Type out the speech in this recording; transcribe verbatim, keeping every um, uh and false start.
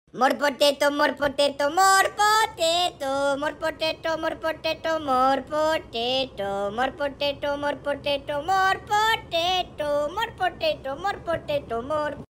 More potato, more potato, more potato, more potato, more potato, more potato, more potato, more potato, more potato, more potato, more potato, more